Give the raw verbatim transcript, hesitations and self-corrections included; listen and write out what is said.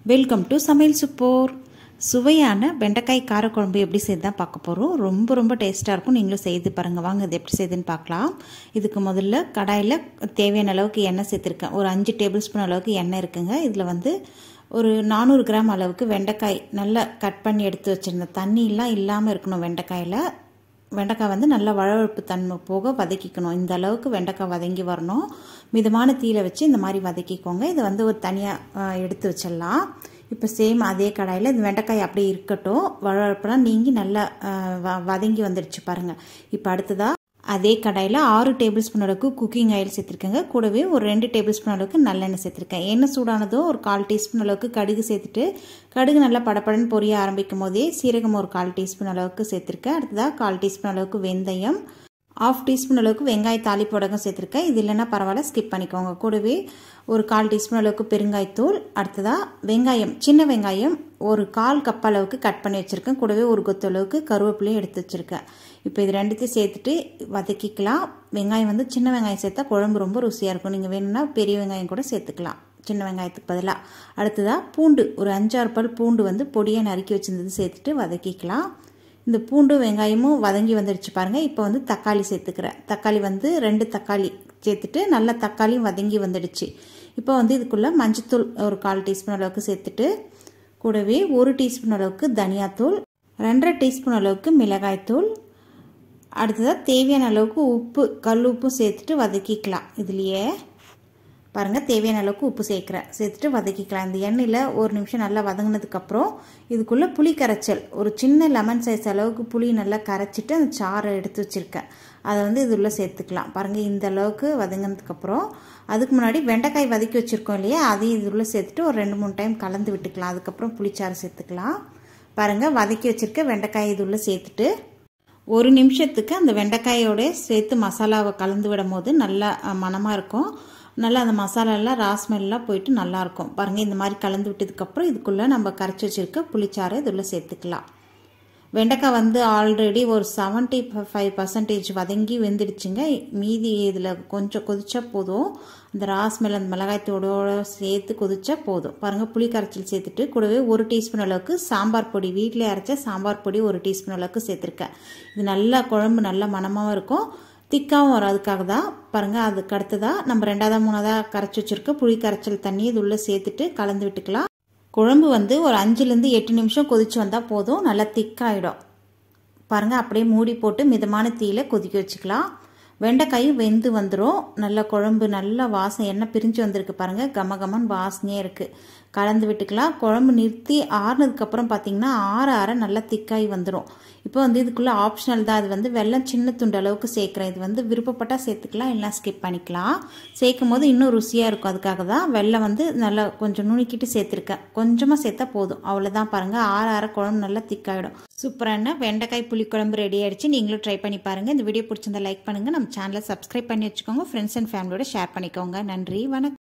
Welcome to சமையல் super. சுவையான வெண்டைக்காய் காரக்குழம்பு எப்படி செய்து தான் பார்க்க போகிறோம். ரொம்ப ரொம்ப டேஸ்ட்டாக இருக்கும். நீங்களும் செய்து பாருங்கள். வாங்க இது எப்படி செய்யுதுன்னு பார்க்கலாம். இதுக்கு முதல்ல கடாயில் தேவையான அளவுக்கு எண்ணெய் சேர்த்துருக்கேன். ஒரு அஞ்சு டேபிள் ஸ்பூன் அளவுக்கு எண்ணெய் இருக்குங்க. இதில் வந்து ஒரு நானூறு கிராம் அளவுக்கு வெண்டைக்காய் நல்லா கட் பண்ணி எடுத்து வச்சுருந்தேன். தண்ணியெலாம் இல்லாமல் இருக்கணும். வெண்டைக்காயில் வெண்டைக்காய் வந்து நல்லா வழவழப்பு தன்மை போக வதக்கிக்கணும். இந்த அளவுக்கு வெண்டைக்காய் வதங்கி வரணும். மிதமான தீயில வச்சு இந்த மாதிரி வதக்கிக்கோங்க. இதை வந்து ஒரு தனியாக எடுத்து வச்சிடலாம். இப்போ சேம் அதே கடாயில் இந்த வெண்டைக்காய் அப்படியே இருக்கட்டும். வழவழப்புலாம் நீங்கி நல்லா வதங்கி வந்துடுச்சு பாருங்கள். இப்போ அடுத்ததாக அதே கடாயில் ஆறு டேபிள் ஸ்பூன் அளவுக்கு குக்கிங் ஆயில் சேர்த்துருக்கேங்க. கூடவே ஒரு ரெண்டு டேபிள் ஸ்பூன் அளவுக்கு நல்லெண்ணெய் சேர்த்துருக்கேன். எண்ணெய் சூடானதும் ஒரு கால் டீஸ்பூன் அளவுக்கு கடுகு சேர்த்துட்டு கடுகு நல்லா படப்படன்னு பொரிய ஆரம்பிக்கும் போதே சீரகம் ஒரு கால் டீஸ்பூன் அளவுக்கு சேர்த்துருக்கேன். அடுத்ததாக கால் டீஸ்பூன் அளவுக்கு வெந்தயம், ஆஃப் டீஸ்பூன் அளவுக்கு வெங்காய தாளிப்பு வடகம் சேர்த்துருக்கேன். இது இல்லைன்னா பரவாயில்ல, ஸ்கிப் பண்ணிக்கோங்க. கூடவே ஒரு கால் டீஸ்பூன் அளவுக்கு பெருங்காயத்தூள். அடுத்ததாக வெங்காயம், சின்ன வெங்காயம் ஒரு கால் கப் அளவுக்கு கட் பண்ணி வச்சுருக்கேன். கூடவே ஒரு கொத்து அளவுக்கு கருவேப்பிலையும் எடுத்து வச்சுருக்கேன். இப்போ இது ரெண்டுத்தையும் சேர்த்துட்டு வதக்கிக்கலாம். வெங்காயம் வந்து சின்ன வெங்காயம் சேர்த்தா குழம்பு ரொம்ப ருசியாக இருக்கும். நீங்கள் வேணும்னா பெரிய வெங்காயம் கூட சேர்த்துக்கலாம், சின்ன வெங்காயத்துக்கு பதிலாக. அடுத்ததாக பூண்டு, ஒரு அஞ்சாறு பல் பூண்டு வந்து பொடியாக நறுக்கி வச்சுருந்தது சேர்த்துட்டு வதக்கிக்கலாம். இந்த பூண்டு வெங்காயமும் வதங்கி வந்துடுச்சு பாருங்கள். இப்போ வந்து தக்காளி சேர்த்துக்கிறேன். தக்காளி வந்து ரெண்டு தக்காளி சேர்த்துட்டு நல்லா தக்காளியும் வதங்கி வந்துடுச்சு. இப்போ வந்து இதுக்குள்ளே மஞ்சத்தூள் ஒரு கால் டீஸ்பூன் அளவுக்கு சேர்த்துட்டு கூடவே ஒரு டீஸ்பூன் அளவுக்கு தனியாத்தூள், ரெண்டரை டீஸ்பூன் அளவுக்கு மிளகாய்த்தூள், அடுத்ததாக தேவையான அளவுக்கு உப்பு, கல் உப்பும் சேர்த்துட்டு வதக்கிக்கலாம். இதுலேயே பாருங்கள் தேவையான அளவுக்கு உப்பு சேர்க்குறேன். சேர்த்துட்டு வதக்கிக்கலாம். இந்த எண்ணெயில் ஒரு நிமிஷம் நல்லா வதங்கினதுக்கப்புறம் இதுக்குள்ளே புளி கரைச்சல், ஒரு சின்ன லெமன் சைஸ் அளவுக்கு புளி நல்லா கரைச்சிட்டு அந்த சாறை எடுத்து வச்சுருக்கேன். அதை வந்து இது உள்ளே சேர்த்துக்கலாம். பாருங்கள் இந்த அளவுக்கு வதங்கினதுக்கப்புறம் அதுக்கு முன்னாடி வெண்டைக்காய் வதக்கி வச்சுருக்கோம் இல்லையா, அதையும் இது உள்ளே சேர்த்துட்டு ஒரு ரெண்டு மூணு டைம் கலந்து விட்டுக்கலாம். அதுக்கப்புறம் புளிச்சாறு சேர்த்துக்கலாம். பாருங்கள் வதக்கி வச்சுருக்க வெண்டைக்காய் இது உள்ளே சேர்த்துட்டு ஒரு நிமிஷத்துக்கு அந்த வெண்டைக்காயோட சேர்த்து மசாலாவை கலந்து விடும் போது நல்லா மணமாக இருக்கும். நல்லா அந்த மசாலாலாம் ராஸ்மெல்லாம் போயிட்டு நல்லாயிருக்கும். பாருங்கள் இந்த மாதிரி கலந்து விட்டதுக்கப்புறம் இதுக்குள்ளே நம்ம கரைச்சி வச்சுருக்க புளிச்சாறு இதில் சேர்த்துக்கலாம். வெண்டைக்காய் வந்து ஆல்ரெடி ஒரு செவன்ட்டி ஃபைவ் பர்சன்டேஜ் வதங்கி வெந்துடுச்சுங்க. மீதி இதில் கொஞ்சம் கொதிச்சா போதும். இந்த ராஸ்மெல் அந்த மிளகாய்த்தோட சேர்த்து கொதிச்சா போதும். பாருங்கள் புளி கரைச்சல் சேர்த்துட்டு கூடவே ஒரு டீஸ்பூன் அளவுக்கு சாம்பார் பொடி, வீட்டிலே அரைச்ச சாம்பார் பொடி ஒரு டீஸ்பூன் அளவுக்கு சேர்த்துருக்கேன். இது நல்லா குழம்பு நல்ல மணமாகவும் இருக்கும், திக்காகவும் வரும். அதுக்காக தான் பாருங்கள். அதுக்கு அடுத்ததாக நம்ம ரெண்டாவது மூணாவதாக கரைச்சி வச்சுருக்க புளி கரைச்சல் தண்ணி இது உள்ளே சேர்த்துட்டு கலந்து விட்டுக்கலாம். குழம்பு வந்து ஒரு அஞ்சுலேருந்து எட்டு நிமிஷம் கொதிச்சு வந்தால் போதும். நல்லா திக்காகிடும். பாருங்கள் அப்படியே மூடி போட்டு மிதமான தீயில கொதிக்க வச்சுக்கலாம். வெண்டைக்காயும் வெந்து வந்துடும். நல்ல குழம்பு நல்ல வாசம், எண்ணெய் பிரிஞ்சு வந்திருக்கு பாருங்கள். கம கமன் வாசனையே இருக்குது. கலந்து விட்டுக்கலாம். குழம்பு நிறுத்தி ஆறுனதுக்கப்புறம் பார்த்தீங்கன்னா ஆற ஆற நல்லா திக்காகி வந்துடும். இப்போ வந்து இதுக்குள்ளே ஆப்ஷனல் தான். அது வந்து வெல்லம் சின்ன துண்டு அளவுக்கு சேர்க்குறேன். இது வந்து விருப்பப்பட்டால் சேர்த்துக்கலாம், இல்லை ஸ்கிப் பண்ணிக்கலாம். சேர்க்கும் போது இன்னும் ருசியாக இருக்கும். அதுக்காக தான் வெல்லம் வந்து நல்லா கொஞ்சம் நுணுக்கிட்டு சேர்த்துருக்கேன். கொஞ்சமாக சேர்த்தா போதும். அவ்வளோதான். பாருங்கள் ஆற ஆற குழம்பு நல்லா திக்காகிடும். சூப்பரான வெண்டைக்காய் புளிக்குழம்பு ரெடி ஆகிடுச்சு. நீங்களும் ட்ரை பண்ணி பாருங்கள். இந்த வீடியோ பிடிச்சிருந்தா லைக் பண்ணுங்கள். நம்ம சேனலை சப்ஸ்கிரைப் பண்ணி வச்சுக்கோங்க. ஃப்ரெண்ட்ஸ் அண்ட் ஃபேமிலியோட ஷேர் பண்ணிக்கோங்க. நன்றி, வணக்கம்.